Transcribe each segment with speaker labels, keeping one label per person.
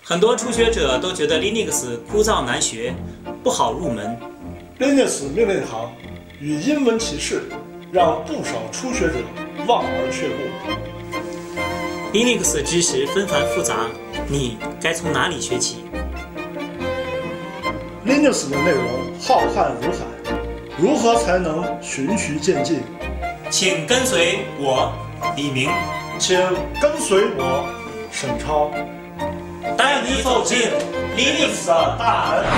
Speaker 1: 很多初学者都觉得 Linux 枯燥难学，不好入门。
Speaker 2: Linux 命令行与英文提示，让不少初学者望而却步。
Speaker 1: Linux 知识纷繁复杂，你该从哪里学起
Speaker 2: ？Linux 的内容浩瀚如海，如何才能循序渐进？
Speaker 1: 请跟随我，李明，
Speaker 2: 请跟随我，沈超，
Speaker 1: 带你走进 Linux 的大门。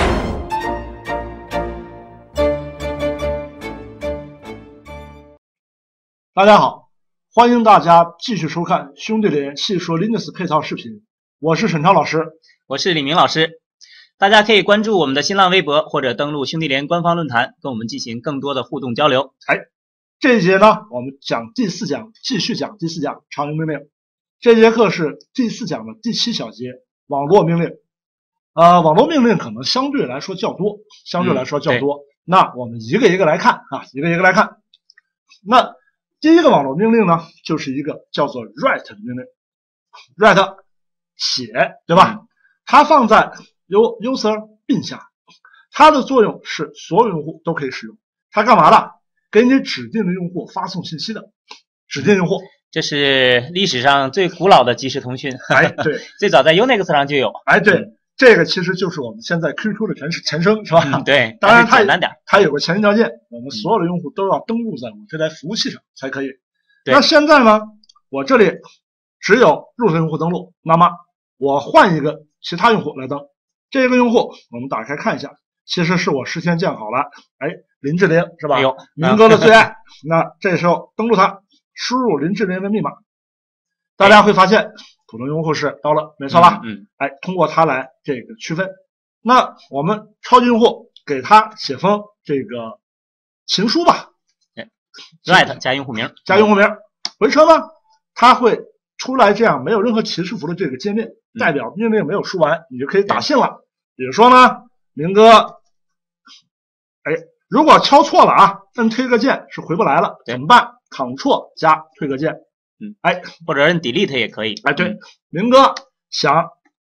Speaker 2: 大家好，欢迎大家继续收看兄弟连细说 Linux 配套视频，我是沈超老师，
Speaker 3: 我是李明老师。大家可以关注我们的新浪微博或者登录兄弟连官方论坛，跟我们进行更多的互动交流。
Speaker 2: 这一节呢，我们讲第4讲，继续讲第4讲常用命令。这节课是第4讲的第7小节，网络命令。网络命令可能相对来说较多，那我们一个一个来看啊，那第一个网络命令呢，就是一个叫做 write 的命令。write 写，对吧？它放在user bin下，它的作用是所有用户都可以使用。它干嘛的？给你指定的用户发送信息的。指定用户，
Speaker 3: 这是历史上最古老的即时通讯。
Speaker 2: 对，
Speaker 3: 最早在 Unix 上就有。
Speaker 2: 对，这个其实就是我们现在 QQ 的前身，是吧？
Speaker 3: 对，
Speaker 2: 当然
Speaker 3: 简单点，
Speaker 2: 它有个前提条件，我们所有的用户都要登录在我们这台服务器上才可以。
Speaker 3: 对，
Speaker 2: 那现在呢，我这里只有root用户登录，那么我换一个其他用户来登。这个用户我们打开看一下，其实是我事先建好了，林志玲是吧？明哥的最爱。那这时候登录它，输入林志玲的密码，大家会发现普通用户是到了，没错吧？通过它来这个区分。那我们超级用户给他写封这个情书吧
Speaker 3: ，write 加用户名，
Speaker 2: 回车呢，它会出来这样没有任何提示符的这个界面，代表命令没有输完，你就可以打信了。比如说呢，明哥，如果敲错了啊，摁推个键是回不来了，怎么办？Ctrl 加推个键，
Speaker 3: 或者摁 Delete 也可以。
Speaker 2: 对，明哥想，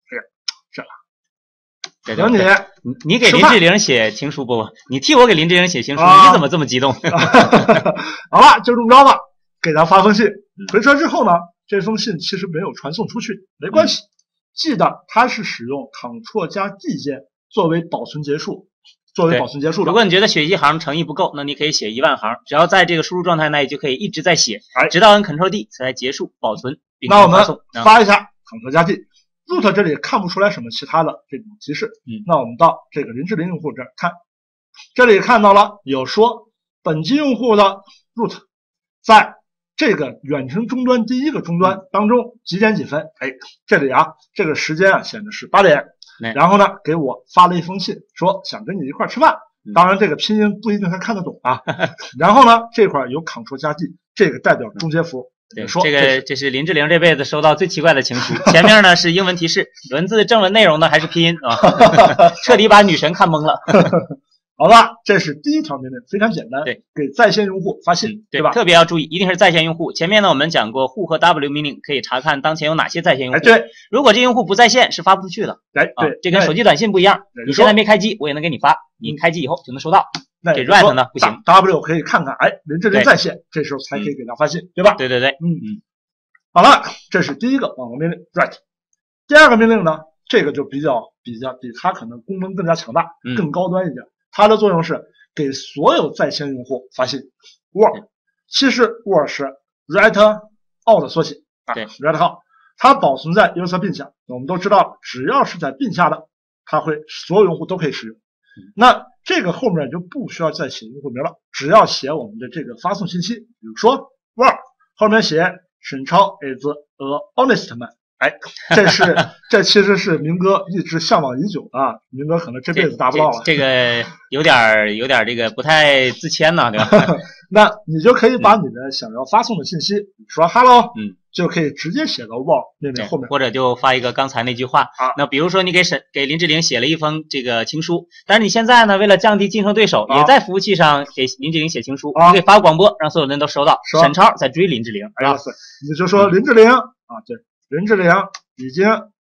Speaker 2: 等
Speaker 3: 你给林志玲写情书不？你替我给林志玲写情书，你怎么这么激动？
Speaker 2: 好了，就这么着吧，给他发封信。回车之后呢，这封信其实没有传送出去，没关系，记得它是使用 Ctrl 加 D 键作为保存结束。如
Speaker 3: 果你觉得写一行诚意不够，那你可以写10000行，只要在这个输入状态内就可以一直在写，直到按 Ctrl D 才结束保存。
Speaker 2: 那我们发一下 Ctrl 加 D。root 这里看不出来什么其他的这种提示，那我们到这个林志玲用户这儿看，这里看到了有说本机用户的 root 在这个远程终端第一个终端当中几点几分，这里这个时间显的是8点，然后呢给我发了一封信，说想跟你一块吃饭，当然这个拼音不一定他看得懂啊。然后呢这块有 Ctrl 加 D， 这个代表中接符。
Speaker 3: 这是林志玲这辈子收到最奇怪的情书，前面呢是英文提示，文字正文内容呢还是拼音啊，彻底把女神看懵了。
Speaker 2: 好吧，这是第一条命令，非常简单。给在线用户发信，对吧？
Speaker 3: 特别要注意，一定是在线用户。前面呢我们讲过 who 和 w 命令可以查看当前有哪些在线用户。如果这用户不在线是发不出去的。这跟手机短信不一样，你现在没开机我也能给你发，你开机以后就能收到。这 write 呢不行
Speaker 2: ，w 可以看看，林志玲在线，这时候才可以给他发信，对吧？
Speaker 3: 对。
Speaker 2: 好了，这是第一个网络命令 write。第二个命令呢，这个就比它可能功能更加强大，更高端一点。它的作用是给所有在线用户发信 ，word， 其实 word 是 write out 缩写，write out， 它保存在 user bin 下。我们都知道，只要是在 bin 下的，它会所有用户都可以使用。那这个后面就不需要再写用户名了，只要写我们的这个发送信息，比如说 word 后面写沈超 is a honest man。这其实是明哥一直向往已久的，明哥可能这辈子达不到了。
Speaker 3: 这个有点这个不太自谦呢，对吧？
Speaker 2: 那你就可以把你的想要发送的信息，比如说 hello，就可以直接写到 word 命令后面，
Speaker 3: 或者就发一个刚才那句话。那比如说你给林志玲写了一封这个情书，但是你现在呢为了降低竞争对手，也在服务器上给林志玲写情书，你可以发广播，让所有人都收到。沈超在追林志玲，
Speaker 2: 你就说林志玲对。林志玲已经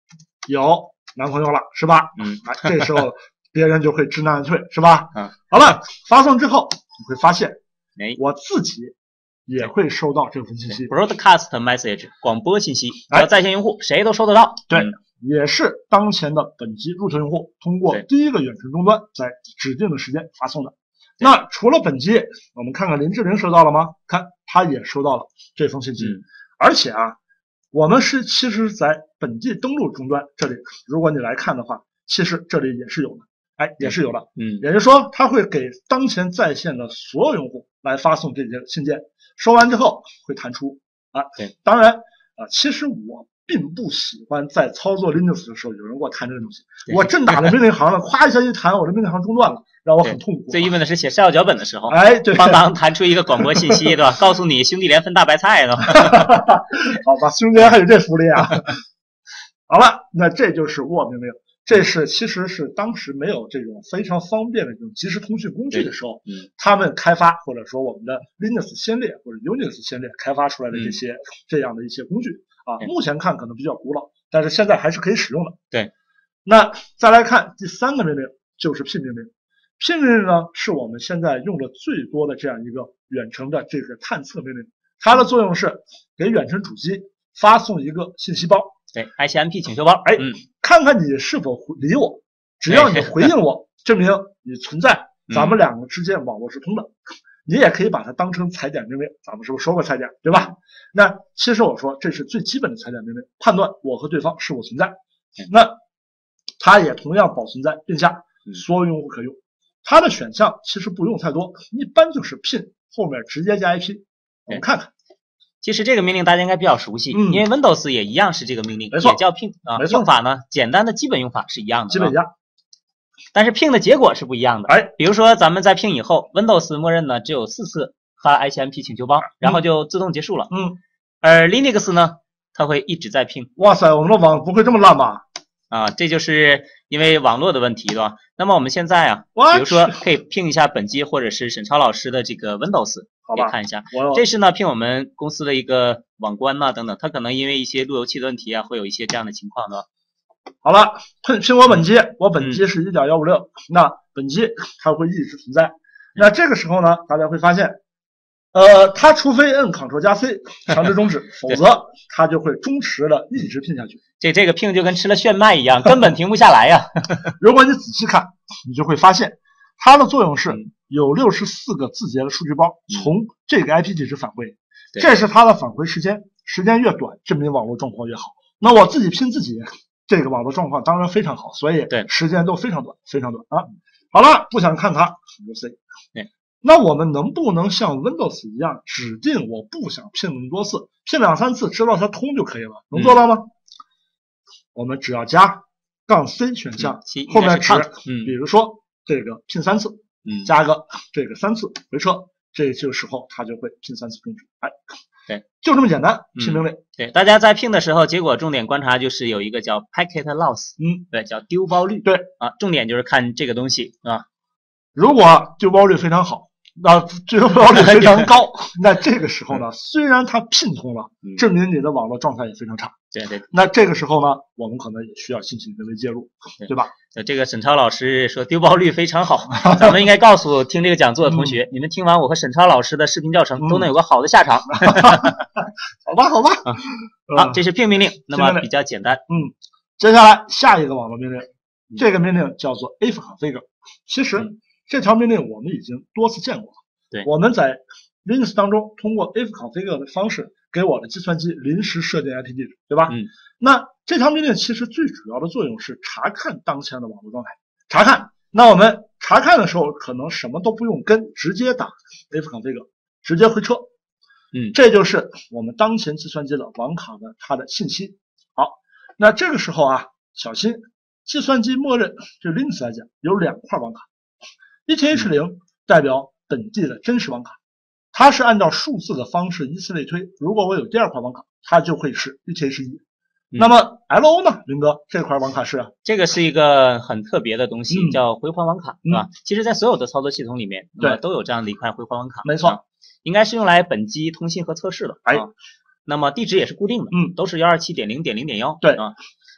Speaker 2: 有男朋友了，是吧？这时候别人就会知难而退，是吧？好了，发送之后你会发现，我自己也会收到这份信息
Speaker 3: ，broadcast message 广播信息，在线用户谁都收得到。
Speaker 2: 对，也是当前的本机入球用户通过第一个远程终端在指定的时间发送的。那除了本机，我们看看林志玲收到了吗？看，他也收到了这封信息，而且啊，我们其实在本地登录终端这里，如果你来看的话，其实这里也是有的，也是有的，也就是说，它会给当前在线的所有用户来发送这些信件，收完之后会弹出
Speaker 3: 对，
Speaker 2: 当然其实我并不喜欢在操作 Linux 的时候有人给我弹这个东西，我正打着命令行了，咵一下一弹，我的命令行中断了，让我很痛苦。
Speaker 3: 最郁闷的是写下脚本的时候，
Speaker 2: 对，
Speaker 3: 邦当弹出一个广播信息，对吧？告诉你兄弟连分大白菜呢。
Speaker 2: 好吧，兄弟还有这福利啊！好了，那这就是握命令，这是其实是当时没有这种非常方便的这种即时通讯工具的时候，他们开发或者说我们的 Linux 先烈或者 Unix 先烈开发出来的这样的一些工具。目前看可能比较古老，但是现在还是可以使用的。
Speaker 3: 对，
Speaker 2: 那再来看第3个命令，就是 pin 命令。pin 命令呢，是我们现在用的最多的这样一个远程的这个探测命令。它的作用是给远程主机发送一个信息包，
Speaker 3: 对 ，ICMP 请求包。
Speaker 2: 看看你是否理我，只要你回应我，证明你存在，咱们两个之间网络是通的。你也可以把它当成踩点命令，咱们是不是说过踩点，对吧？那其实我说这是最基本的踩点命令，判断我和对方是否存在。那它也同样保存在并下，所有用户可用。它的选项其实不用太多，一般就是 pin 后面直接加 IP。我们看看，
Speaker 3: 其实这个命令大家应该比较熟悉，因为 Windows 也一样是这个命令，
Speaker 2: 没错，
Speaker 3: 也叫 pin 用法呢，简单的基本用法是一样的，
Speaker 2: 基本一样。
Speaker 3: 但是 ping 的结果是不一样的。比如说咱们在 ping 以后 ，Windows 默认呢只有4次发 ICMP 请求包，然后就自动结束了。而 Linux 呢，它会一直在 ping。
Speaker 2: 哇塞，我们的网不会这么烂吧？
Speaker 3: 这就是因为网络的问题，对吧？那么我们现在比如说可以 ping 一下本机或者是沈超老师的这个 Windows，
Speaker 2: 好吧，
Speaker 3: 看一下。这是呢 ping 我们公司的一个网关等等，它可能因为一些路由器的问题会有一些这样的情况的。
Speaker 2: 好了，苹果本机，我本机是 1.156，那本机它会一直存在。那这个时候呢，大家会发现，它除非摁 Ctrl+C 强制终止，否则它就会忠实的一直拼下去。
Speaker 3: 这个拼就跟吃了炫迈一样，根本停不下来呀。
Speaker 2: 如果你仔细看，你就会发现它的作用是有64个字节的数据包从这个 IP 地址返回，这是它的返回时间，时间越短，证明网络状况越好。那我自己拼自己。这个网络状况当然非常好，所以时间都非常短，非常短啊。好了，不想看它 ，C。那我们能不能像 Windows 一样，指定我不想拼那么多次，拼2、3次，知道它通就可以了？能做到吗？我们只要加-C 选项，后面指，比如说这个拼3次，加个这个3次回车，这个时候它就会拼3次终止。
Speaker 3: 对，
Speaker 2: 就这么简单，拼命令。
Speaker 3: 对，大家在拼的时候，结果重点观察就是有一个叫 packet loss， 对，叫丢包率。
Speaker 2: 对
Speaker 3: 重点就是看这个东西
Speaker 2: 如果丢包率非常好，那丢包率非常高，那这个时候呢，虽然它拼通了，证明你的网络状态也非常差。
Speaker 3: 对。
Speaker 2: 那这个时候呢，我们可能也需要进行人为介入，对吧？
Speaker 3: 这个沈超老师说丢包率非常好，咱们应该告诉听这个讲座的同学，你们听完我和沈超老师的视频教程，都能有个好的下场。
Speaker 2: 好吧。
Speaker 3: 好，这是ping命令，那么比较简单。
Speaker 2: 接下来下一个网络命令，这个命令叫做 ifconfig。其实这条命令我们已经多次见过了。
Speaker 3: 对，
Speaker 2: 我们在 Linux 当中通过 ifconfig 的方式给我的计算机临时设定 IP 地址，对吧？那这条命令其实最主要的作用是查看当前的网络状态。查看，那我们查看的时候可能什么都不用跟，直接打 ifconfig， 直接回车。这就是我们当前计算机的网卡的它的信息。好，那这个时候小心，计算机默认对 Linux 来讲有2块网卡，ETH0代表本地的真实网卡，它是按照数字的方式依次类推。如果我有第2块网卡，它就会是 ETH1。那么 LO 呢，林哥，这块网卡是？
Speaker 3: 这个是一个很特别的东西，叫回环网卡，对吧？其实在所有的操作系统里面，都有这样的一块回环网卡。
Speaker 2: 没错，
Speaker 3: 应该是用来本机通信和测试的。那么地址也是固定的，都是127.0.0.1。
Speaker 2: 对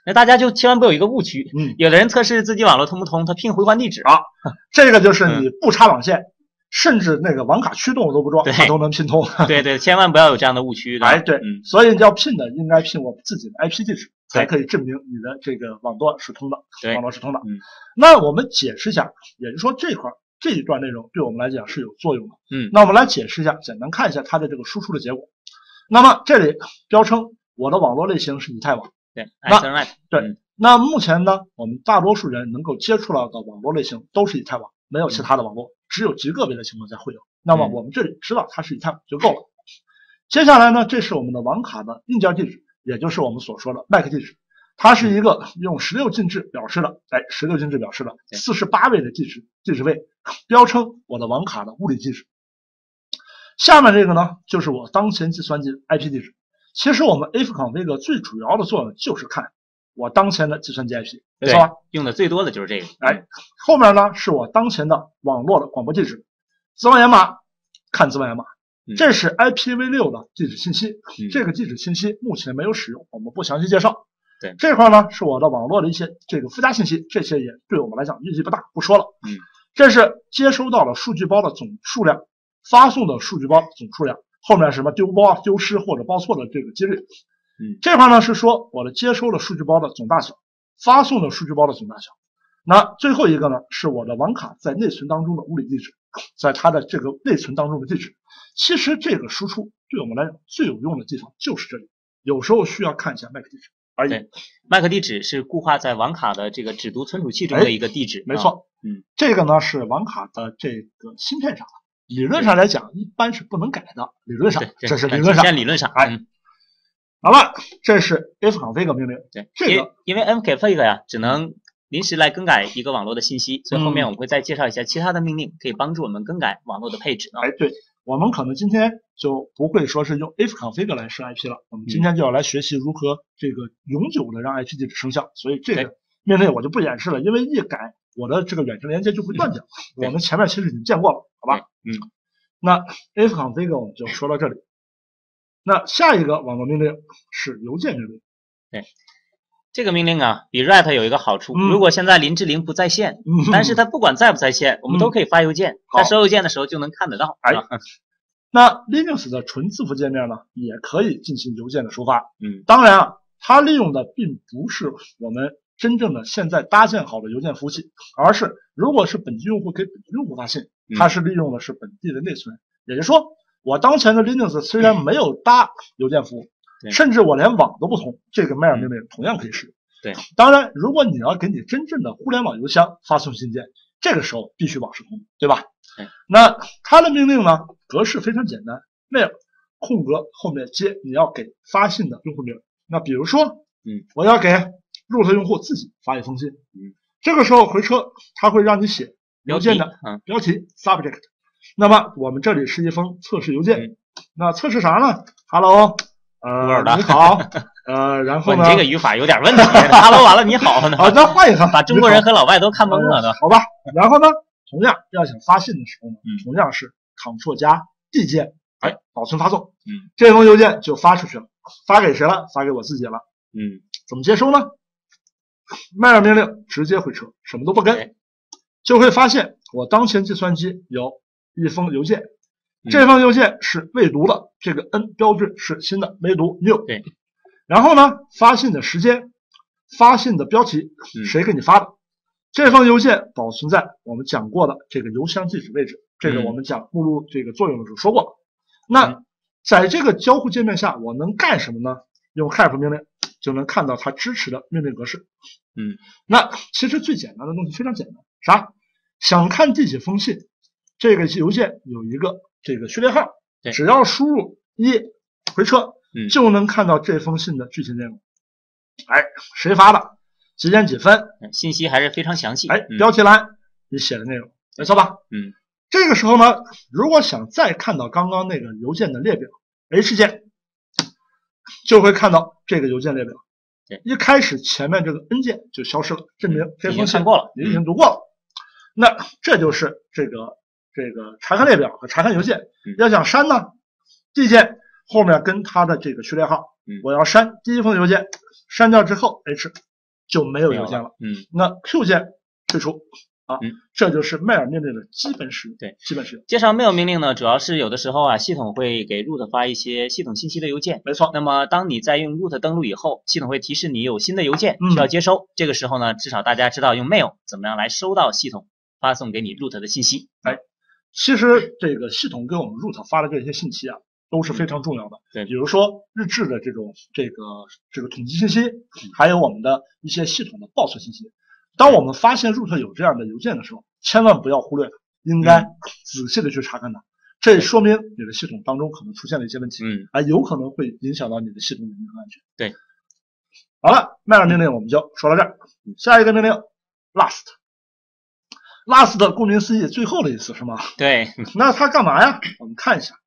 Speaker 3: 那大家就千万不有一个误区，有的人测试自己网络通不通，他拼回环地址
Speaker 2: 啊，这个就是你不插网线，甚至那个网卡驱动我都不装，它都能拼通。
Speaker 3: 对，千万不要有这样的误区。
Speaker 2: 哎，对，所以你要拼的应该拼我自己的 IP 地址，才可以证明你的这个网络是通的，网络是通的。那我们解释一下，也就是说这一段内容对我们来讲是有作用的。那我们来解释一下，简单看一下它的这个输出的结果。那么这里标称我的网络类型是以太网。
Speaker 3: 对，
Speaker 2: 那目前呢，我们大多数人能够接触到的网络类型都是以太网，没有其他的网络，只有极个别的情况下会有。那么我们这里知道它是以太网就够了。接下来呢，这是我们的网卡的硬件地址，也就是我们所说的 MAC 地址，它是一个用16进制表示的，16进制表示的48位的地址位，标称我的网卡的物理地址。下面这个呢，就是我当前计算机 IP 地址。其实我们 ifconfig 最主要的作用就是看我当前的计算机 IP， 没错吧？
Speaker 3: 用的最多的就是这个。
Speaker 2: 后面呢是我当前的网络的广播地址，字王源码看字王源码，这是 IPv6 的地址信息。这个地址信息目前没有使用，我们不详细介绍。
Speaker 3: 对，
Speaker 2: 这块呢是我的网络的一些这个附加信息，这些也对我们来讲意义不大，不说了。这是接收到了数据包的总数量，发送的数据包总数量。后面什么丢包、丢失或者报错的这个几率，这块呢是说我的接收的数据包的总大小，发送的数据包的总大小。那最后一个呢是我的网卡在内存当中的物理地址，在它的这个内存当中的地址。其实这个输出对我们来讲最有用的地方就是这里，有时候需要看一下 MAC 地址而已。
Speaker 3: 对 ，MAC 地址是固化在网卡的这个只读存储器中的一个地址。
Speaker 2: 没错，这个呢是网卡的这个芯片上的。理论上来讲，一般是不能改的。理论上，这是理论上。
Speaker 3: 理论上，
Speaker 2: 好了，这是 ifconfig 命令。
Speaker 3: 对，
Speaker 2: 这个
Speaker 3: 因为 mconfig 呀，只能临时来更改一个网络的信息，所以后面我们会再介绍一下其他的命令，可以帮助我们更改网络的配置。
Speaker 2: 对，我们可能今天就不会说是用 ifconfig 来设 IP 了，我们今天就要来学习如何这个永久的让 IP 地址生效。所以这个命令我就不演示了，因为一改我的这个远程连接就会断掉。我们前面其实已经见过了，好吧？那 ifconfig 我们就说到这里。那下一个网络命令是邮件命令。
Speaker 3: 对，这个命令啊，比 write 有一个好处，如果现在林志玲不在线，但是他不管在不在线，我们都可以发邮件，他收邮件的时候就能看得到。
Speaker 2: 那 Linux 的纯字符界面呢，也可以进行邮件的收发。当然啊，它利用的并不是我们真正的现在搭建好的邮件服务器，而是如果是本地用户给本地用户发信，它是利用的是本地的内存。也就是说，我当前的 Linux 虽然没有搭邮件服务，甚至我连网都不通，这个 mail 命令同样可以使用。
Speaker 3: 对，
Speaker 2: 当然，如果你要给你真正的互联网邮箱发送信件，这个时候必须网是通，对吧？那它的命令呢，格式非常简单 ，mail 空格后面接你要给发信的用户名。那比如说，我要给 root 用户自己发一封信，这个时候回车它会让你写邮件的标题 subject。那么我们这里是一封测试邮件，那测试啥呢 ？Hello， 你好，然后呢？
Speaker 3: 你这个语法有点问题。Hello， 完了，你好呢？
Speaker 2: 好，再换一个，
Speaker 3: 把中国人和老外都看懵了，
Speaker 2: 好吧？然后呢，同样要想发信的时候呢，同样是 Ctrl 加 D 键，保存发送。这封邮件就发出去了，发给谁了？发给我自己了。怎么接收呢 ？mail 命令直接回车，什么都不跟，就会发现我当前计算机有一封邮件，这封邮件是未读的，这个 N 标志是新的，未读 new。
Speaker 3: 对，
Speaker 2: 然后呢，发信的时间，发信的标题，谁给你发的？这封邮件保存在我们讲过的这个邮箱地址位置，这个我们讲目录这个作用的时候说过了。那在这个交互界面下，我能干什么呢？用 help 命令就能看到它支持的命令格式。那其实最简单的东西非常简单，啥？想看第几封信？这个邮件有一个这个序列号，只要输入1回车，就能看到这封信的具体内容。谁发的？几点几分？
Speaker 3: 信息还是非常详细。
Speaker 2: 标题栏你写的内容，没错吧？这个时候呢，如果想再看到刚刚那个邮件的列表 ，H 键就会看到这个邮件列表。一开始前面这个 N 键就消失了，证明这封信你已经读过了。那这就是这个查看列表和查看邮件。要想删呢 ，D 键后面跟它的这个序列号，我要删第一封邮件，删掉之后 H 就没有邮件了。那 Q 键退出啊，这就是 mail 命令的基本使用。
Speaker 3: 对，
Speaker 2: 基本使用。
Speaker 3: 介绍 mail 命令呢，主要是有的时候啊，系统会给 root 发一些系统信息的邮件。
Speaker 2: 没错。
Speaker 3: 那么当你在用 root 登录以后，系统会提示你有新的邮件需要接收。这个时候呢，至少大家知道用 mail 怎么样来收到系统发送给你 root 的信息。
Speaker 2: 其实这个系统给我们 root 发的这些信息啊，都是非常重要的。
Speaker 3: 对，
Speaker 2: 比如说日志的这个统计信息，还有我们的一些系统的报错信息。当我们发现 root 有这样的邮件的时候，千万不要忽略它，应该仔细的去查看它。这说明你的系统当中可能出现了一些问题，有可能会影响到你的系统能力和安全。
Speaker 3: 对，
Speaker 2: 好了，mail 命令我们就说到这儿。下一个命令 last 顾名思义，最后的意思是吗？
Speaker 3: 对。
Speaker 2: 那它干嘛呀？我们看一下，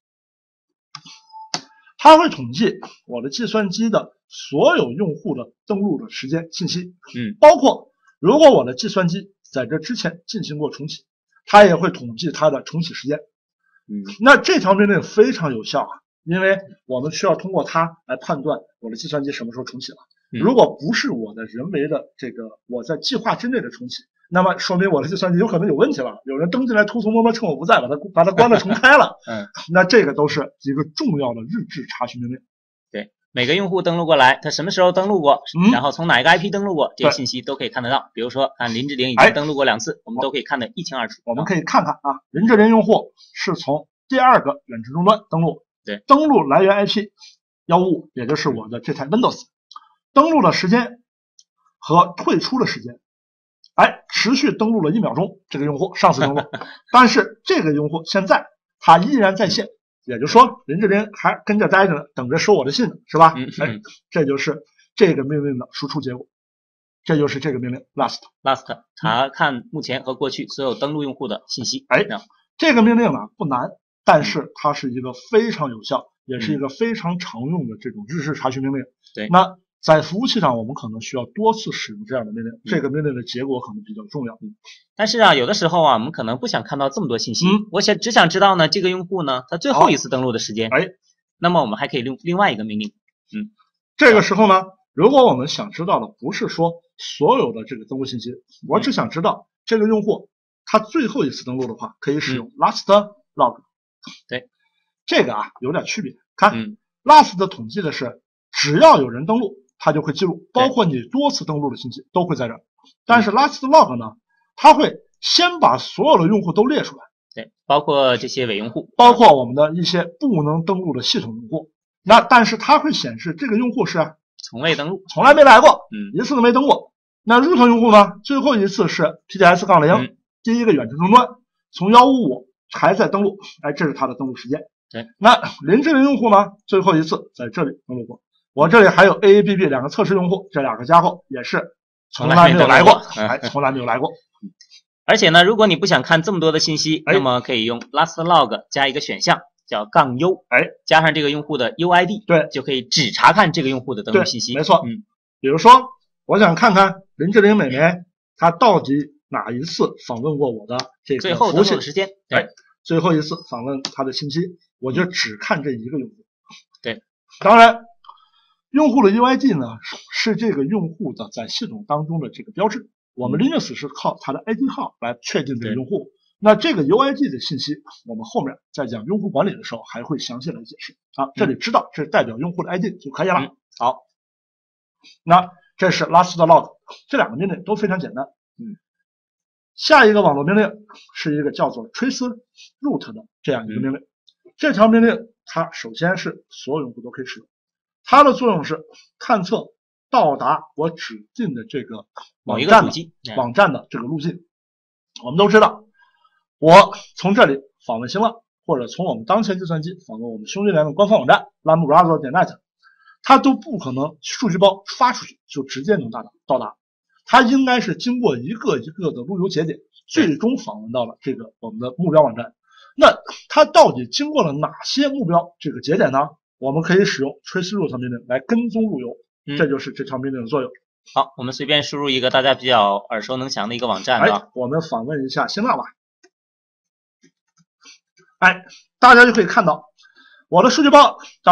Speaker 2: 它会统计我的计算机的所有用户的登录的时间信息，包括如果我的计算机在这之前进行过重启，它也会统计它的重启时间。那这条命令非常有效啊，因为我们需要通过它来判断我的计算机什么时候重启了。如果不是我的人为的我在计划之内的重启，那么说明我的计算机有可能有问题了，有人登进来偷偷摸摸趁我不在把它关了重开了。那这个都是一个重要的日志查询命令。
Speaker 3: 对，每个用户登录过来，他什么时候登录过，然后从哪一个 IP 登录过，这些信息都可以看得到。比如说看林志玲已经登录过2次，我们都可以看得一清二楚。
Speaker 2: 我们可以看看啊，林志玲用户是从第2个远程终端登录，
Speaker 3: 对，
Speaker 2: 登录来源 IP155，也就是我的这台 Windows， 登录的时间和退出的时间。持续登录了1秒钟，这个用户上次登录，但是这个用户现在他依然在线，也就是说林志玲还跟着待着呢，等着收我的信呢，是吧？这就是这个命令的输出结果，这就是这个命令 last
Speaker 3: 查看目前和过去所有登录用户的信息。
Speaker 2: 这个命令呢不难，但是它是一个非常有效，也是一个非常常用的这种日志查询命令。
Speaker 3: 对，
Speaker 2: 那在服务器上，我们可能需要多次使用这样的命令，这个命令的结果可能比较重要。
Speaker 3: 但是啊，有的时候啊，我们可能不想看到这么多信息，我只想知道呢，这个用户呢，他最后一次登录的时间。那么我们还可以用另外一个命令。
Speaker 2: 这个时候呢，如果我们想知道的不是说所有的这个登录信息，我只想知道这个用户他最后一次登录的话，可以使用 last log。
Speaker 3: 对，
Speaker 2: 这个啊有点区别。看，last 统计的是只要有人登录，它就会记录，包括你多次登录的信息都会在这儿。但是 last log 呢，它会先把所有的用户都列出来，
Speaker 3: 对，包括这些伪用户，
Speaker 2: 包括我们的一些不能登录的系统用户。那但是它会显示这个用户是
Speaker 3: 从未登录，
Speaker 2: 从来没来过，一次都没登过。那 root 用户呢，最后一次是 PTS-0，第1个远程终端，从155还在登录，这是它的登录时间。
Speaker 3: 对，
Speaker 2: 那林志玲用户呢，最后一次在这里登录过。我这里还有 AABB 2个测试用户，这2个家伙也是从来没有来过，从来没有来过。
Speaker 3: 而且呢，如果你不想看这么多的信息，那么可以用 last log 加一个选项叫-u，加上这个用户的 UID，
Speaker 2: 对，
Speaker 3: 就可以只查看这个用户的登录信息。
Speaker 2: 没错，比如说我想看看林志玲美眉她到底哪一次访问过我的这个
Speaker 3: 最后登录的时间，对，
Speaker 2: 最后一次访问她的信息，我就只看这一个用户。
Speaker 3: 对，
Speaker 2: 当然用户的 UID 呢是这个用户的在系统当中的这个标志，我们 Linux 是靠它的 ID 号来确定这个用户。那这个 UID 的信息，我们后面在讲用户管理的时候还会详细来解释啊。这里知道这是代表用户的 ID 就可以了。好，那这是 last log， 这2个命令都非常简单。下一个网络命令是一个叫做 trace root 的这样一个命令。这条命令它首先是所有用户都可以使用，它的作用是探测到达我指定的这个网站的这个路径。我们都知道，我从这里访问新浪，或者从我们当前计算机访问我们兄弟连的官方网站 lambrowser.net， 它都不可能数据包发出去就直接能到达，它应该是经过一个一个的路由节点，最终访问到了这个我们的目标网站。那它到底经过了哪些目标这个节点呢？我们可以使用 trace route 命令来跟踪路由，这就是这条命令的作用。
Speaker 3: 好，我们随便输入一个大家比较耳熟能详的一个网站啊，
Speaker 2: 我们访问一下新浪吧。大家就可以看到我的数据包，当然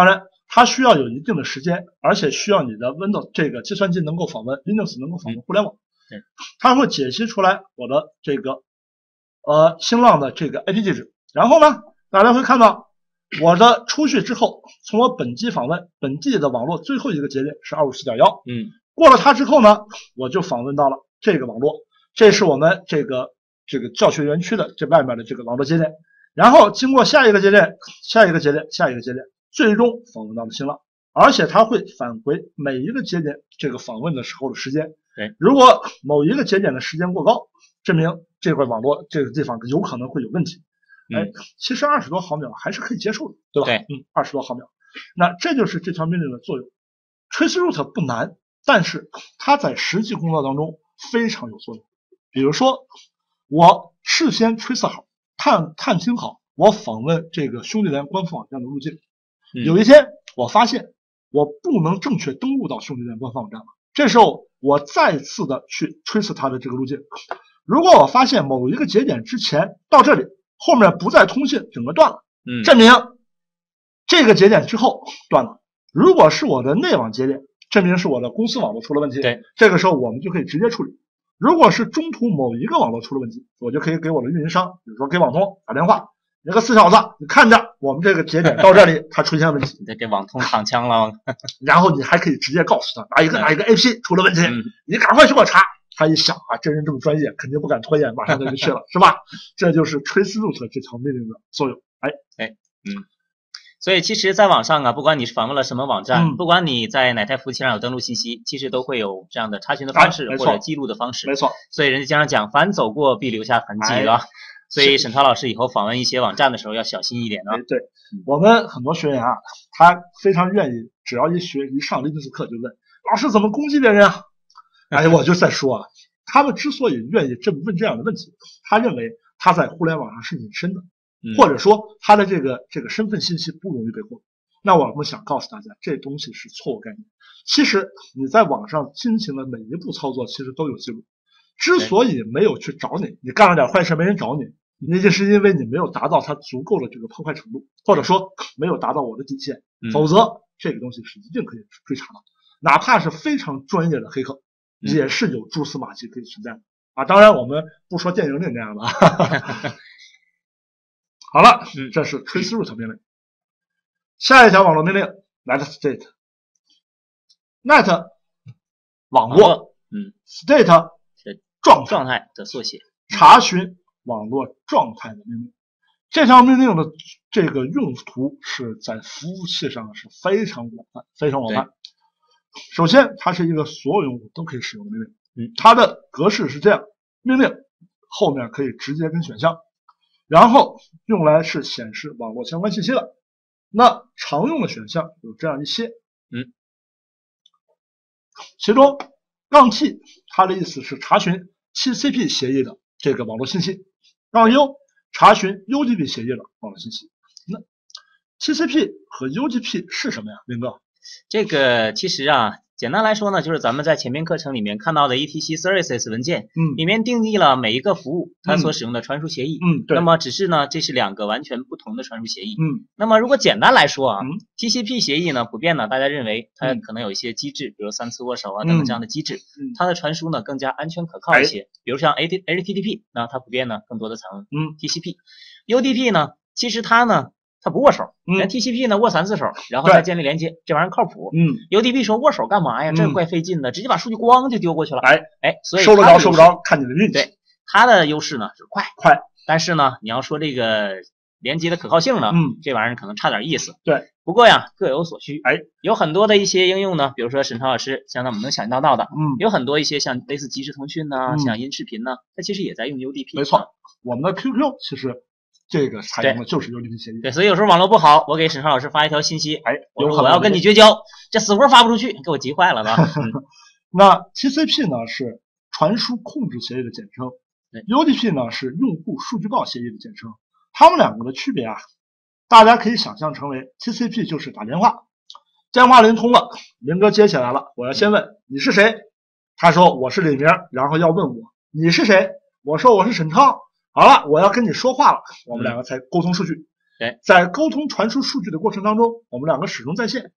Speaker 2: 它需要有一定的时间，而且需要你的 Windows 这个计算机能够访问 Linux 能够访问互联网。它会解析出来我的这个新浪的这个 IP 地址，然后呢，大家会看到我的出去之后，从我本机访问本地的网络最后一个节点是 254.1，过了它之后呢，我就访问到了这个网络，这是我们这个教学园区的这外面的这个网络节点，然后经过下一个节点，最终访问到了新浪，而且它会返回每一个节点这个访问的时候的时间。如果某一个节点的时间过高，证明这块网络这个地方有可能会有问题。其实20多毫秒还是可以接受的，对吧？
Speaker 3: 对
Speaker 2: ，20多毫秒。那这就是这条命令的作用。Trace route 不难，但是它在实际工作当中非常有作用。比如说，我事先 trace 好，探清好我访问这个兄弟连官方网站的路径。有一天我发现我不能正确登录到兄弟连官方网站了，这时候我再次的去 trace 它的这个路径。如果我发现某一个节点之前到这里，后面不再通信，整个断了，证明这个节点之后断了。如果是我的内网节点，证明是我的公司网络出了问题。这个时候我们就可以直接处理。如果是中途某一个网络出了问题，我就可以给我的运营商，比如说给网通打电话，那个死小子，你看着我们这个节点到这里它出现问题，
Speaker 3: 你得给网通躺枪了。
Speaker 2: 然后你还可以直接告诉他哪一个 AP 出了问题，你赶快去给我查。他一想啊，这人这么专业，肯定不敢拖延，马上就去了，是吧？这就是 trace route 这条命令的作用。
Speaker 3: 所以其实在网上啊，不管你是访问了什么网站，不管你在哪台服务器上有登录信息，其实都会有这样的查询的方式或者记录的方式。
Speaker 2: 没错。
Speaker 3: 所以人家经常讲，凡走过必留下痕迹，对吧？所以沈超老师以后访问一些网站的时候要小心一点啊。
Speaker 2: 对，我们很多学员啊，他非常愿意，只要一上Linux课就问老师怎么攻击别人啊？我就在说啊，他们之所以愿意问这样的问题，他认为他在互联网上是隐身的，或者说他的这个身份信息不容易被获。那我们想告诉大家，这东西是错误概念。其实你在网上进行的每一步操作，其实都有记录。之所以没有去找你，你干了点坏事没人找你，那就是因为你没有达到它足够的这个破坏程度，或者说没有达到我的底线，否则这个东西是一定可以追查的。哪怕是非常专业的黑客，也是有蛛丝马迹可以存在的啊。当然我们不说电影里那样的。好了，这是 trace route 命令。下一条网络命令 net state。 net 网络，state
Speaker 3: 状态的缩写，
Speaker 2: 查询网络状态的命令。这条命令的这个用途是在服务器上是非常广泛，非常广泛。首先，它是一个所有用户都可以使用的命令。它的格式是这样：命令后面可以直接跟选项，然后用来是显示网络相关信息的。那常用的选项有这样一些，其中-T 它的意思是查询 TCP 协议的这个网络信息，-U 查询 UDP 协议的网络信息。那 TCP 和 UDP 是什么呀，林哥？
Speaker 3: 这个其实啊，简单来说呢，就是咱们在前面课程里面看到的 ETC Services 文件，里面定义了每一个服务它所使用的传输协议。
Speaker 2: 对。
Speaker 3: 那么只是呢，这是两个完全不同的传输协议。那么如果简单来说啊，TCP 协议呢，普遍呢大家认为它可能有一些机制，比如3次握手啊等等这样的机制，它的传输呢更加安全可靠一些。比如像 HTTP， 那它普遍呢更多的采用TCP。UDP 呢，其实它不握手，连 TCP 呢握3次手，然后再建立连接，这玩意儿靠谱。UDP 说握手干嘛呀？这怪费劲的，直接把数据咣就丢过去了。所以
Speaker 2: 收不着，看你的运气。
Speaker 3: 对，它的优势呢是快，但是呢，你要说这个连接的可靠性呢，这玩意儿可能差点意思。
Speaker 2: 对，
Speaker 3: 不过呀，各有所需。有很多的一些应用呢，比如说沈超老师像我们能想到的，有很多一些像类似即时通讯呐，像音视频呐，它其实也在用 UDP。
Speaker 2: 没错，我们的 QQ 其实这个采用的就是 UDP 协议。
Speaker 3: 对，所以有时候网络不好，我给沈超老师发一条信息，我说我要跟你绝交，这死活发不出去，给我急坏了吧。
Speaker 2: 那 TCP 呢是传输控制协议的简称，UDP 呢是用户数据报协议的简称。它们两个的区别啊，大家可以想象成为 TCP 就是打电话，电话连通了，林哥接起来了，我要先问你是谁，他说我是李明，然后要问我你是谁，我说我是沈超。好了，我要跟你说话了，我们两个才沟通数据。在沟通传输数据的过程当中，我们两个始终在线，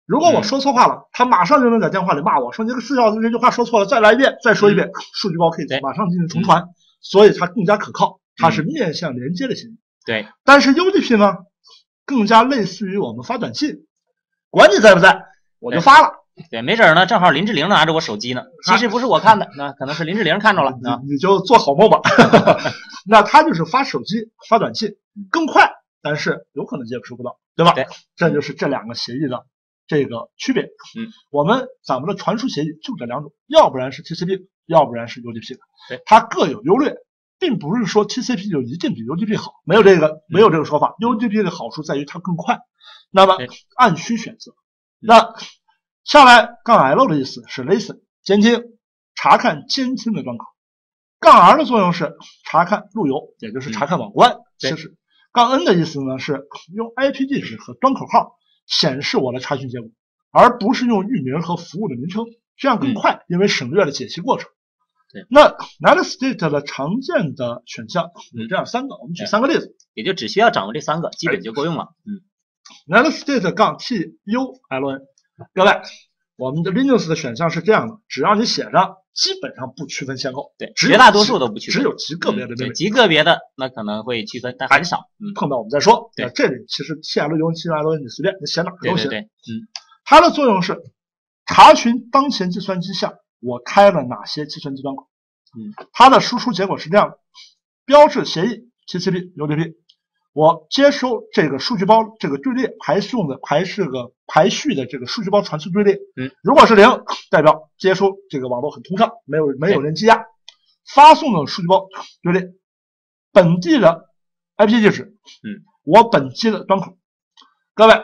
Speaker 2: 如果我说错话了，他马上就能在电话里骂我说你这个这句话说错了，再来一遍，再说一遍，数据包可以马上进行重传，所以它更加可靠，它是面向连接的协议。
Speaker 3: 对，
Speaker 2: 但是 UDP 呢，更加类似于我们发短信，管你在不在，我就发了。
Speaker 3: 对，没准呢，正好林志玲拿着我手机呢，其实不是我看的，那可能是林志玲看着了。
Speaker 2: 你就做好梦吧。那他就是发手机发短信更快，但是有可能接收不到，对吧？
Speaker 3: 对，
Speaker 2: 这就是这两个协议的这个区别。咱们的传输协议就这两种，要不然是 TCP， 要不然是 UDP 的。
Speaker 3: 对，
Speaker 2: 它各有优劣，并不是说 TCP 就一定比 UDP 好，没有这个说法。UDP 的好处在于它更快，那么按需选择。那下来杠 L 的意思是 listen 监听，查看监听的端口。杠 R 的作用是查看路由，也就是查看网关。其实杠 N 的意思呢是用 IP 地址和端口号显示我的查询结果，而不是用域名和服务的名称，这样更快，因为省略了解析过程。那 Netstate 的常见的选项有这样3个，我们举3个例子，
Speaker 3: 也就只需要掌握这3个，基本就够用了。
Speaker 2: Netstate 杠 TULN， 各位，我们的 Linux 的选项是这样的，只要你写上，基本上不区分先后。
Speaker 3: 对，绝大多数都不区分，
Speaker 2: 只有极个别的
Speaker 3: 对，极个别的那可能会区分，但很少。
Speaker 2: 碰到我们再说。
Speaker 3: 对，
Speaker 2: 这里其实 TLUN、TLN 你随便，你写哪个都行。
Speaker 3: 对，
Speaker 2: 它的作用是查询当前计算机下我开了哪些计算机端口。它的输出结果是这样的：标志协议 TCP、UDP， 我接收这个数据包这个队列排序的这个数据包传输队列，如果是0，代表接收这个网络很通畅，没有人积压。发送的数据包队列，本地的 IP 地址，我本机的端口。各位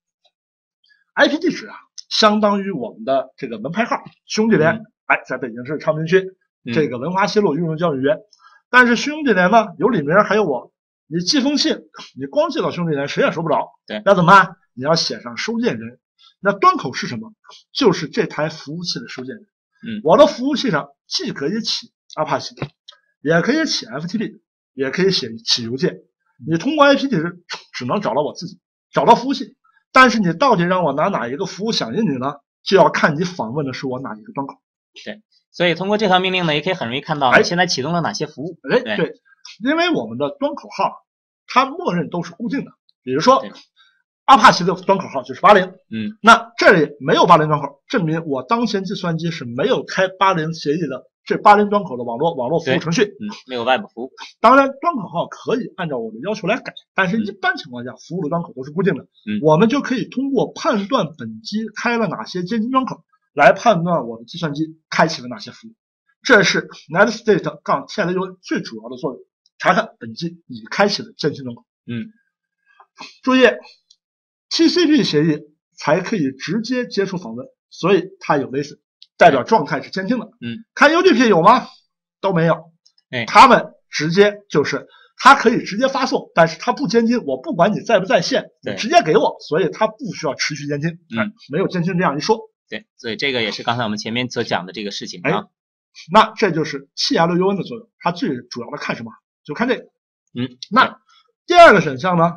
Speaker 2: ，IP 地址啊，相当于我们的这个门牌号，兄弟连，在北京市昌平区这个文华西路育荣教育园。但是兄弟连呢，有里面还有我。你寄封信，你光寄到兄弟连，谁也收不着。
Speaker 3: 对，
Speaker 2: 那怎么办？你要写上收件人。那端口是什么？就是这台服务器的收件人。我的服务器上既可以起 Apache， 也可以起 FTP， 也可以起邮件。你通过 IP 地址只能找到我自己，找到服务器。但是你到底让我拿哪一个服务响应你呢？就要看你访问的是我哪一个端口。
Speaker 3: 对，所以通过这条命令呢，也可以很容易看到你现在启动了哪些服务。
Speaker 2: 对。因为我们的端口号，它默认都是固定的。比如说，阿帕奇的端口号就是80，那这里没有80端口，证明我当前计算机是没有开80协议的这80端口的网络服务程序，
Speaker 3: 没有外部服务。
Speaker 2: 当然，端口号可以按照我的要求来改，但是一般情况下，服务的端口都是固定的。我们就可以通过判断本机开了哪些监听端口，来判断我的计算机开启了哪些服务。这是 Netstate 杠 TLUN 最主要的作用。查看本机已开启的监听端口。注意 ，TCP 协议才可以直接接触访问，所以它有 listen， 代表状态是监听的。看 UDP 有吗？都没有。他们直接就是它可以直接发送，但是它不监听，我不管你在不在线，你直接给我，所以它不需要持续监听。没有监听这样一说。
Speaker 3: 对，所以这个也是刚才我们前面所讲的这个事情啊。
Speaker 2: 那这就是 TLUN 的作用，它最主要的看什么？就看这个。那第二个选项呢？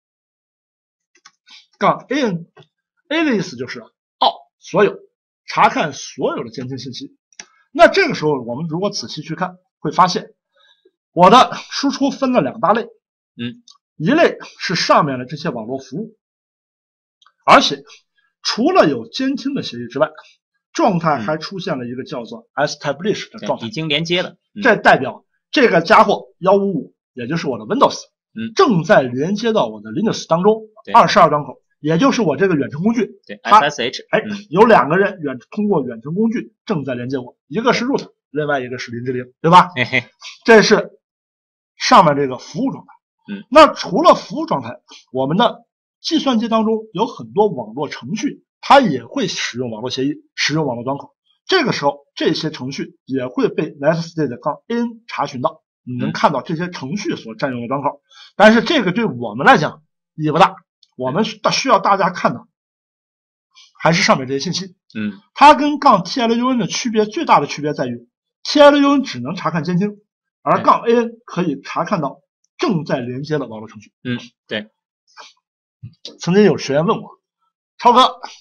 Speaker 2: 杠 A 的意思就是所有查看所有的监听信息。那这个时候我们如果仔细去看，会发现我的输出分了2大类。一类是上面的这些网络服务，而且除了有监听的协议之外，状态还出现了一个叫做 establish 的状态，
Speaker 3: 已经连接了。
Speaker 2: 这代表这个家伙155，也就是我的 Windows，正在连接到我的 Linux 当中，22端口，也就是我这个远程工具。
Speaker 3: 对 ，SSH。
Speaker 2: 有2个人通过远程工具正在连接我，一个是 root， 另外一个是林志玲，对吧？这是上面这个服务状态。那除了服务状态，我们的计算机当中有很多网络程序，它也会使用网络协议，使用网络端口。这个时候，这些程序也会被 Netstate 杠 N 查询到，你能看到这些程序所占用的端口。但是这个对我们来讲意义不大，我们需要大家看的还是上面这些信息。它跟杠 TLUN 的最大的区别在于 ，TLUN 只能查看监听，而杠 AN 可以查看到正在连接的网络程序。
Speaker 3: 对。
Speaker 2: 曾经有学员问我，超哥，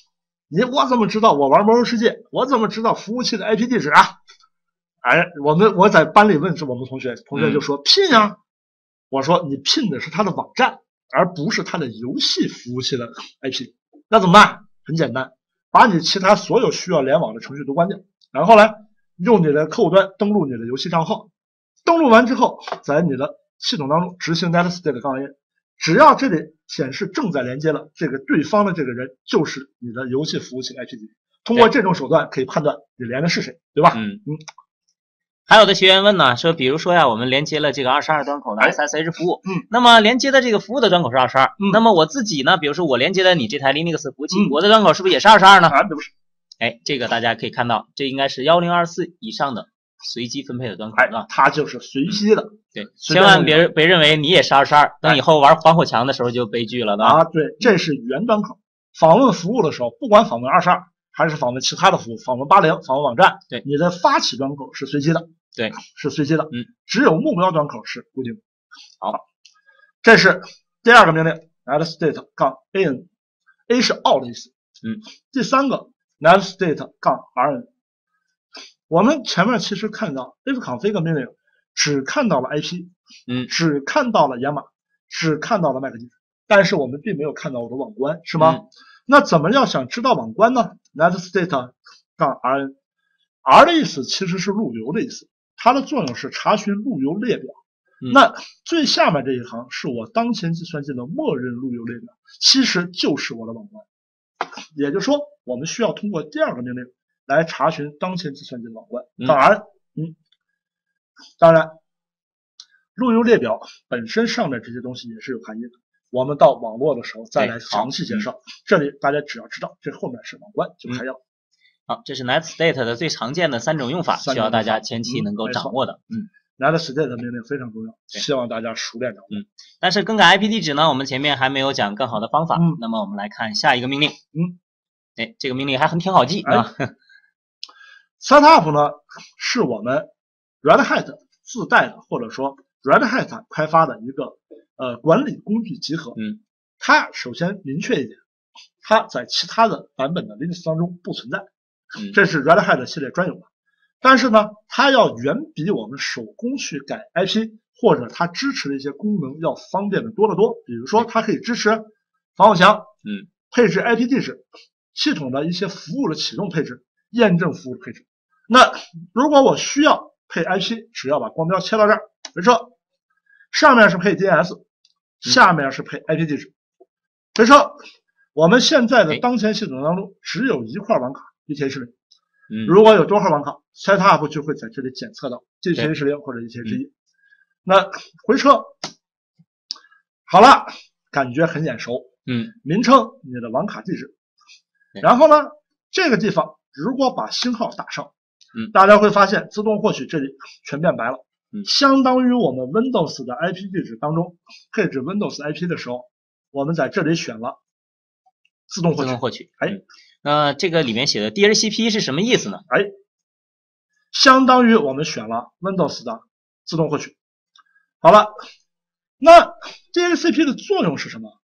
Speaker 2: 我怎么知道我玩魔兽世界？我怎么知道服务器的 IP 地址啊？哎，我在班里问我们同学就说拼呀。我说你拼的是它的网站，而不是它的游戏服务器的 IP。那怎么办？很简单，把你其他所有需要联网的程序都关掉，然后呢，用你的客户端登录你的游戏账号，登录完之后，在你的系统当中执行 netstate-a， 只要这里显示正在连接了，这个对方的这个人就是你的游戏服务器 IP 地址。通过这种手段可以判断你连的是谁，对吧？
Speaker 3: 还有的学员问呢，说比如说呀，我们连接了这个22端口的 SSH 服务，那么连接的这个服务的端口是22，那么我自己呢，比如说我连接的你这台 Linux 服务器，我的端口是不是也是22呢？
Speaker 2: 不是。
Speaker 3: 哎，这个大家可以看到，这应该是1024以上的随机分配的端口啊，
Speaker 2: 它就是随机的。
Speaker 3: 对，千万别认为你也是22，等以后玩防火墙的时候就悲剧了啊。
Speaker 2: 对，这是原端口。访问服务的时候，不管访问22还是访问其他的服务，访问80，访问网站，
Speaker 3: 对，
Speaker 2: 你的发起端口是随机的。
Speaker 3: 对，
Speaker 2: 是随机的，只有目标端口是固定的。
Speaker 3: 好，
Speaker 2: 这是第二个命令 netstate-an，A 是 all 的意思。第三个 netstate-rn， 我们前面其实看到 ifconfig 命令只看到了 IP，只看到了源码，只看到了 MAC 地址，但是我们并没有看到我的网关，是吗？那怎么样想知道网关呢 ？netstate-rn，R 的意思其实是路由的意思。它的作用是查询路由列表，那最下面这一行是我当前计算机的默认路由列表，其实就是我的网关。也就是说，我们需要通过第二个命令来查询当前计算机的网关。当然，路由列表本身上面这些东西也是有含义的，我们到网络的时候再来详细介绍。这里大家只要知道这后面是网关就可以了。
Speaker 3: 好，这是 netstate 的最常见的3种用法，需要大家前期能够掌握的。
Speaker 2: netstate 命令非常重要，希望大家熟练掌握。
Speaker 3: 但是更改 IP 地址呢，我们前面还没有讲更好的方法。那么我们来看下一个命令。这个命令还挺好记啊。
Speaker 2: setup 呢是我们 Red Hat 自带的，或者说 Red Hat 开发的一个管理工具集合。它首先明确一点，它在其他的版本的 Linux 当中不存在。这是 Red Hat 系列专有的，但是呢，它要远比我们手工去改 IP 或者它支持的一些功能要方便的多得多。比如说，它可以支持防火墙，配置 IP 地址，系统的一些服务的启动配置，验证服务的配置。那如果我需要配 IP， 只要把光标切到这儿，回车，上面是配 DNS， 下面是配 IP 地址，回车。我们现在的当前系统当中只有一块网卡。ETH0，如果有多号网卡 ，setup 就会在这里检测到 ETH0或者 ETH1。那回车好了，感觉很眼熟。名称你的网卡地址，然后呢，这个地方如果把星号打上，大家会发现自动获取这里全变白了，相当于我们 Windows 的 IP 地址当中配置 Windows IP 的时候，我们在这里选了自动获取。
Speaker 3: 那这个里面写的 DHCP 是什么意思呢？
Speaker 2: 相当于我们选了 Windows 的自动获取。好了，那 DHCP 的作用是什么？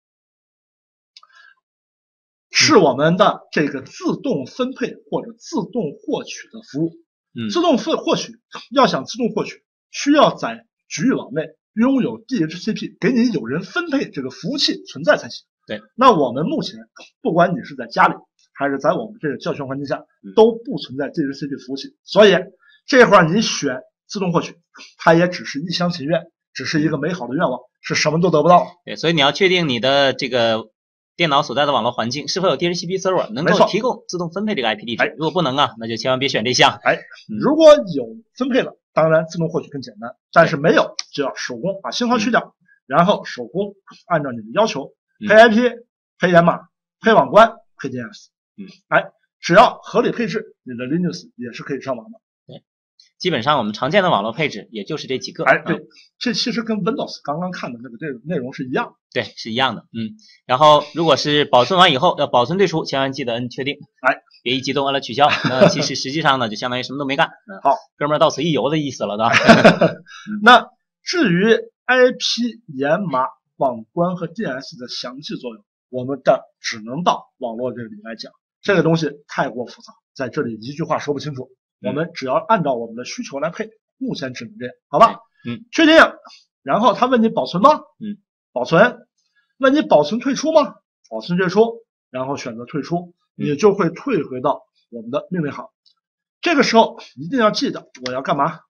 Speaker 2: 是我们的这个自动分配或者自动获取的服务。自动获取要想自动获取，需要在局域网内拥有 DHCP 给你有人分配这个服务器存在才行。那我们目前不管你是在家里还是在我们这个教学环境下，都不存在 DHCP 服务器，所以这块你选自动获取，它也只是一厢情愿，只是一个美好的愿望，是什么都得不到。
Speaker 3: 所以你要确定你的这个电脑所在的网络环境是否有 DHCP server 能够提供自动分配这个 IP 地址。如果不能啊，那就千万别选这项。
Speaker 2: 如果有分配了，当然自动获取更简单，但是没有就要手工把信号去掉，然后手工按照你的要求配 IP、配源码、配网关、配 DNS。只要合理配置，你的 Linux 也是可以上网的。
Speaker 3: 基本上我们常见的网络配置也就是这几个。
Speaker 2: 对，这其实跟 Windows 刚刚看的那个内容是一样的。
Speaker 3: 对，是一样的。然后如果是保存完以后要保存退出，千万记得按确定。别一激动完了取消，那其实实际上呢就相当于什么都没干。
Speaker 2: 好，
Speaker 3: 哥们儿到此一游的意思了，对吧？
Speaker 2: 那至于 IP、源码、网关和 DNS 的详细作用，我们只能到网络这里来讲。 这个东西太过复杂，在这里一句话说不清楚。我们只要按照我们的需求来配，目前只能这样，好吧？确定。然后他问你保存吗？保存。问你保存退出吗？保存退出，然后选择退出，你就会退回到我们的命令行。这个时候一定要记得我要干嘛？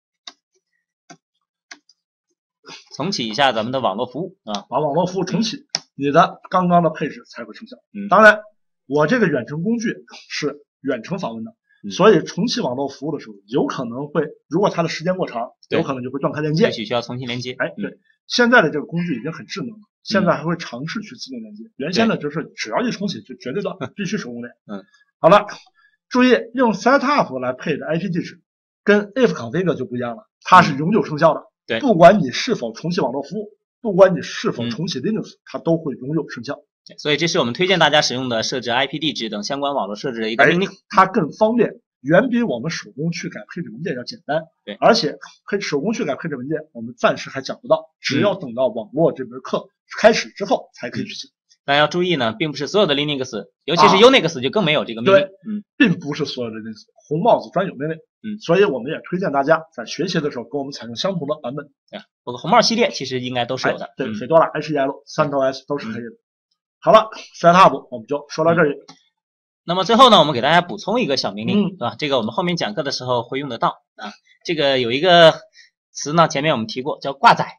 Speaker 3: 重启一下咱们的网络服务啊，
Speaker 2: 把网络服务重启，你的刚刚的配置才会生效。当然，我这个远程工具是远程访问的，所以重启网络服务的时候，有可能会，如果它的时间过长，有可能就会断开连接，
Speaker 3: 也许需要重新连接。
Speaker 2: 对，现在的这个工具已经很智能了，现在还会尝试去自动连接。原先呢，就是只要一重启就绝对的必须手工连。好了，注意用 setup 来配的 IP 地址，跟 if config 就不一样了，它是永久生效的。
Speaker 3: 对，
Speaker 2: 不管你是否重启网络服务，不管你是否重启 Linux，它都会永久生效。
Speaker 3: 所以这是我们推荐大家使用的设置 IP 地址等相关网络设置的一个命令，
Speaker 2: 它更方便，远比我们手工去改配置文件要简单。
Speaker 3: 对，
Speaker 2: 而且手工去改配置文件，我们暂时还讲不到，只要等到网络这门课开始之后才可以去讲。
Speaker 3: 大家要注意呢，并不是所有的 Linux， 尤其是 Unix 就更没有这个命令。
Speaker 2: 对，并不是所有的 Linux 红帽子专有命令。所以我们也推荐大家在学习的时候跟我们采用相同的版本。
Speaker 3: 不过红帽系列其实应该都是有的。
Speaker 2: 对，水多了 HEL、CentOS 都是可以的。好了 ，Setup 我们就说到这里。
Speaker 3: 那么最后呢，我们给大家补充一个小命令，对吧？这个我们后面讲课的时候会用得到啊。这个有一个词呢，前面我们提过，叫挂载。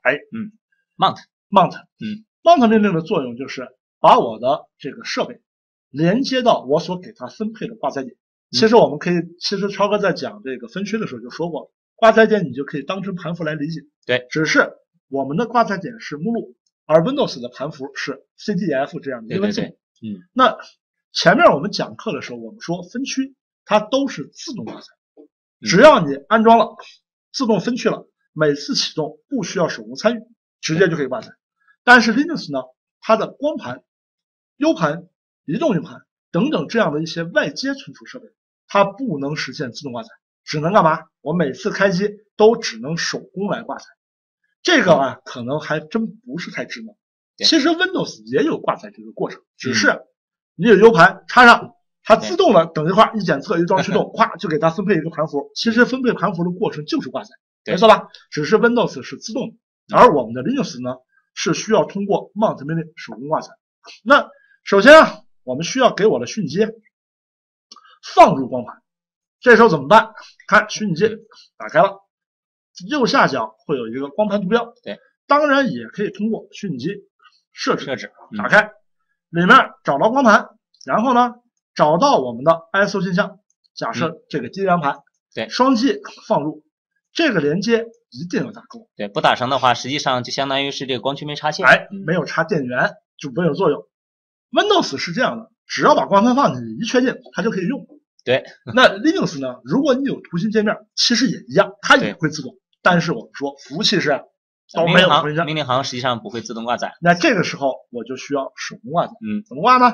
Speaker 2: mount 命令的作用就是把我的这个设备连接到我所给它分配的挂载点。其实超哥在讲这个分区的时候就说过，挂载点你就可以当成盘符来理解。
Speaker 3: 对，
Speaker 2: 只是我们的挂载点是目录，而 Windows 的盘符是 CDF 这样的英文字母。那前面我们讲课的时候，我们说分区它都是自动挂载，只要你安装了自动分区了，每次启动不需要手工参与，直接就可以挂载。但是 Linux 呢，它的光盘、U 盘、移动硬盘等等这样的一些外接存储设备，它不能实现自动挂载，只能干嘛？我每次开机都只能手工来挂载。这个可能还真不是太智能。其实 Windows 也有挂载这个过程，只是你有 U 盘插上，它自动的等一会儿一检测一装驱动，咵就给它分配一个盘符。其实分配盘符的过程就是挂载，没错吧？只是 Windows 是自动的，而我们的 Linux 呢是需要通过 mount 命令手工挂载。那首先我们需要给我的虚拟机放入光盘，这时候怎么办？看虚拟机打开了，右下角会有一个光盘图标。
Speaker 3: 对，
Speaker 2: 当然也可以通过虚拟机设置打开，里面找到光盘，然后呢找到我们的 ISO 信箱，假设这个机梁盘，
Speaker 3: 对，
Speaker 2: 双击放入，这个连接一定要打勾。
Speaker 3: 对，不打上的话，实际上就相当于是这个光驱没插线，
Speaker 2: 没有插电源就没有作用。Windows 是这样的，只要把光盘放进去，一确定它就可以用。
Speaker 3: 对，
Speaker 2: 那 Linux 呢？如果你有图形界面，其实也一样，它也会自动。但是我们说服务器是都没有图形，
Speaker 3: 命令行实际上不会自动挂载。
Speaker 2: 那这个时候我就需要手工挂载。怎么挂呢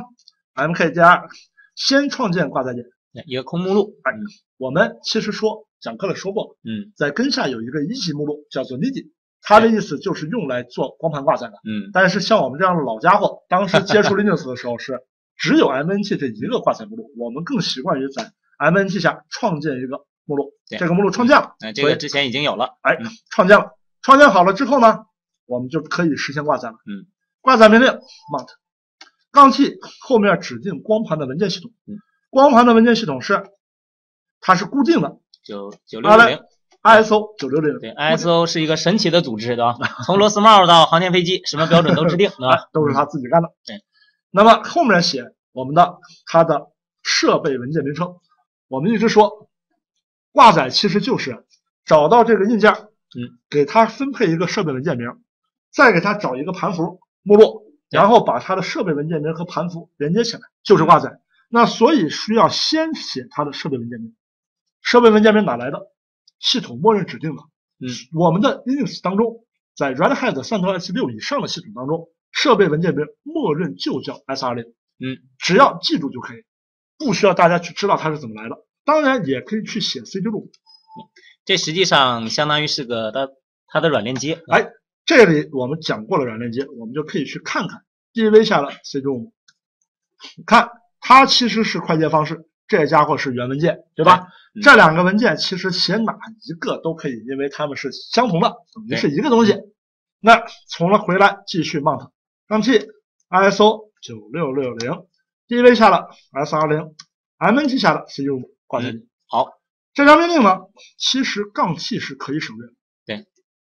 Speaker 2: ？MKDR 先创建挂载点，
Speaker 3: 一个空目录。
Speaker 2: 我们其实讲课了说过，在根下有一个一级目录叫做 NIDI， 它的意思就是用来做光盘挂载的。但是像我们这样的老家伙，当时接触 Linux 的时候是只有 MNT 这一个挂载目录，我们更习惯于在 MNT 下创建一个目录。这个目录创建了，
Speaker 3: 这个之前已经有了。
Speaker 2: 创建了，创建好了之后呢，我们就可以实现挂载了。挂载命令 mount 杠 T 后面指定光盘的文件系统。光盘的文件系统它是固定的
Speaker 3: ，9660
Speaker 2: ISO 9660。
Speaker 3: 对 ，ISO 是一个神奇的组织，对吧？从螺丝帽到航天飞机，什么标准都制定，对吧？
Speaker 2: 都是他自己干的。
Speaker 3: 对。
Speaker 2: 那么后面写它的设备文件名称，我们一直说挂载其实就是找到这个硬件，给它分配一个设备文件名，再给它找一个盘符目录，然后把它的设备文件名和盘符连接起来，就是挂载。那所以需要先写它的设备文件名。设备文件名哪来的？系统默认指定的。我们的 Linux 当中，在 Red Hat CentOS 6以上的系统当中，设备文件名默认就叫 S20。只要记住就可以，不需要大家去知道它是怎么来的。当然也可以去写 CD-ROM。
Speaker 3: 这实际上相当于是个它的软链接。
Speaker 2: 这里我们讲过了软链接，我们就可以去看看 DV 下的 CD-ROM。看它其实是快捷方式，这家伙是原文件，对吧？这两个文件其实写哪一个都可以，因为它们是相同的，等于是一个东西。那从了回来继续 mount 杠 T ISO 9660 DV 下了 S20 MNT 下了 C15 挂载点。
Speaker 3: 好，
Speaker 2: 这条命令呢，其实杠 T 是可以省略的。
Speaker 3: 对，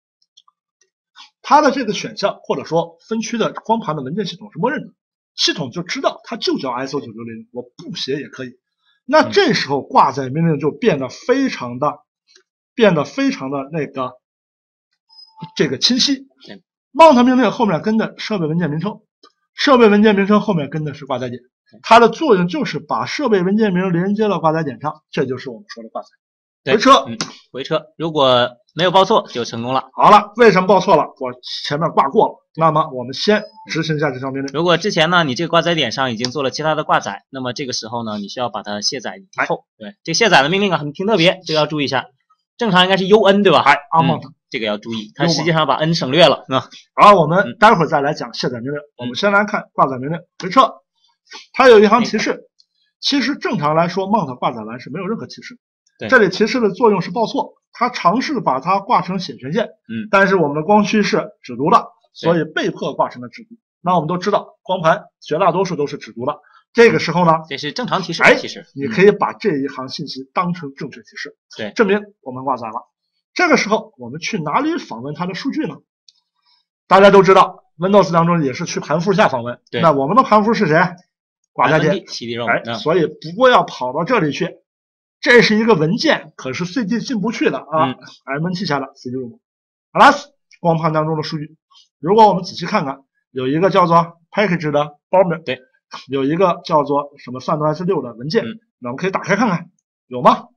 Speaker 2: 它的这个选项或者说分区的光盘的文件系统是默认的，系统就知道它就叫 ISO 9660，我不写也可以。那这时候挂载命令就变得非常的那个这个清晰。mount 命令后面跟的设备文件名称，设备文件名称后面跟的是挂载点，它的作用就是把设备文件名连接到挂载点上，这就是我们说的挂载。回车，
Speaker 3: 回车，如果没有报错就成功了。
Speaker 2: 好了，为什么报错了？我前面挂过了。那么我们先执行一下这条命令。
Speaker 3: 如果之前呢，你这个挂载点上已经做了其他的挂载，那么这个时候呢，你需要把它卸载以后，对，这个卸载的命令啊，挺特别，这个要注意一下。正常应该是 UN 对吧？mount 这个要注意，它实际上把 N 省略了。
Speaker 2: 好，我们待会儿再来讲卸载命令。我们先来看挂载命令，回车，它有一行提示。其实正常来说 ，mount 挂载栏是没有任何提示。这里提示的作用是报错，它尝试把它挂成显权线，但是我们的光驱是只读的，所以被迫挂成了只读。那我们都知道，光盘绝大多数都是只读的。这个时候呢，
Speaker 3: 这是正常提示。其实
Speaker 2: 你可以把这一行信息当成正确提示，
Speaker 3: 对，
Speaker 2: 证明我们挂载了。这个时候我们去哪里访问它的数据呢？大家都知道 ，Windows 当中也是去盘符下访问。那我们的盘符是谁？挂载点。所以不过要跑到这里去。这是一个文件，可是 CD 进不去的啊。MNT 下的 CD-ROM。好了，光盘当中的数据，如果我们仔细看看，有一个叫做 package 的包名，
Speaker 3: 对，
Speaker 2: 有一个叫做什么 SAN6 的文件，那我们可以打开看看，有吗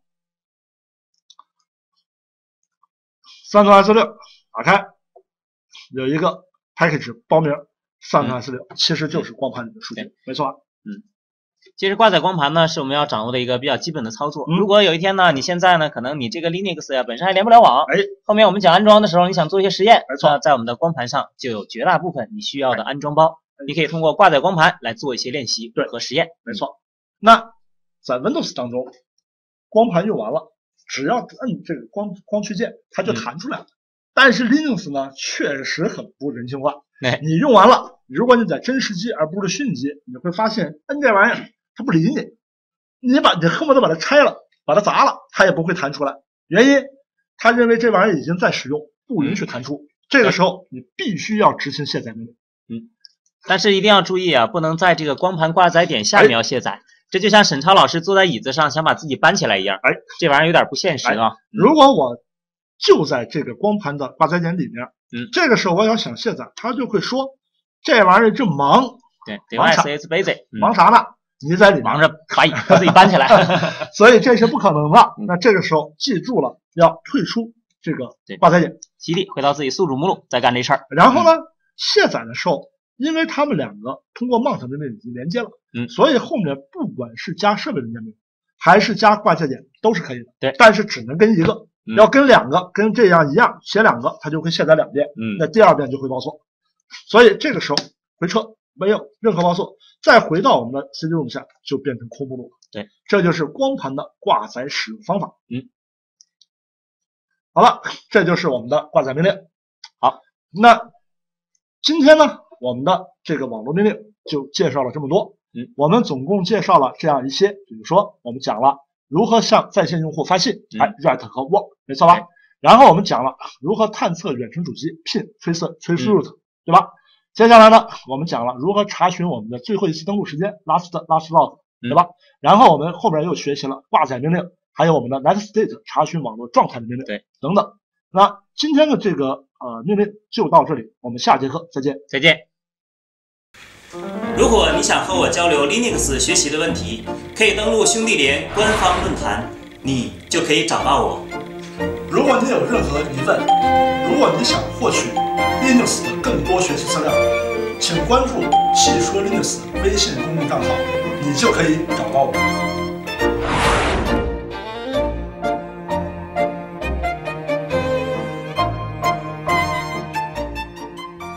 Speaker 2: ？SAN6打开，有一个 package 包名 SAN6，其实就是光盘里的数据，没错。
Speaker 3: 其实挂载光盘呢，是我们要掌握的一个比较基本的操作。如果有一天呢，你现在呢，可能你这个 Linux 呀本身还连不了网，后面我们讲安装的时候，你想做一些实验，那在我们的光盘上就有绝大部分你需要的安装包，你可以通过挂载光盘来做一些练习和实验。
Speaker 2: 没错。那在 Windows 当中，光盘用完了，只要摁这个光驱键，它就弹出来了。但是 Linux 呢，确实很不人性化。你用完了，如果你在真实机而不是虚拟机，你会发现摁这玩意儿它不理你，你恨不得把它拆了，把它砸了，它也不会弹出来。原因，它认为这玩意儿已经在使用，不允许弹出。这个时候你必须要执行卸载命令。
Speaker 3: 但是一定要注意啊，不能在这个光盘挂载点下面要卸载。这就像沈超老师坐在椅子上想把自己搬起来一样，这玩意儿有点不现实啊。
Speaker 2: 如果我就在这个光盘的挂载点里面，这个时候我要想卸载，他就会说这玩意儿正忙，
Speaker 3: 对 ，device is busy，
Speaker 2: 忙啥呢？你在里面
Speaker 3: 忙着把自己搬起来，
Speaker 2: 所以这是不可能的。那这个时候记住了，要退出这个挂载点
Speaker 3: ，CD 回到自己宿主目录再干这事儿。
Speaker 2: 然后呢，卸载的时候，因为他们两个通过 mount 命令已经连接了，所以后面不管是加设备文件名还是加挂载点都是可以的。
Speaker 3: 对，
Speaker 2: 但是只能跟一个。要跟两个跟这样一样写两个，它就会卸载两遍，那第二遍就会报错，所以这个时候回车没有任何报错，再回到我们的 CD-ROM 下就变成空目录了。
Speaker 3: 对，
Speaker 2: 这就是光盘的挂载使用方法。好了，这就是我们的挂载命令。好，那今天呢，我们的这个网络命令就介绍了这么多。我们总共介绍了这样一些，比如说我们讲了如何向在线用户发信，write 和 work， 没错吧？然后我们讲了如何探测远程主机 pin trace route， 对吧？接下来呢，我们讲了如何查询我们的最后一次登录时间 last log， 对吧？然后我们后边又学习了挂载命令，还有我们的 net state 查询网络状态的命令，等等。那今天的这个命令就到这里，我们下节课再见。
Speaker 3: 再见。
Speaker 1: 如果你想和我交流 Linux 学习的问题，可以登录兄弟连官方论坛，你就可以找到我。
Speaker 2: 如果你有任何疑问，如果你想获取 Linux 的更多学习资料，请关注细说 Linux 微信公众账号，你就可以找到我。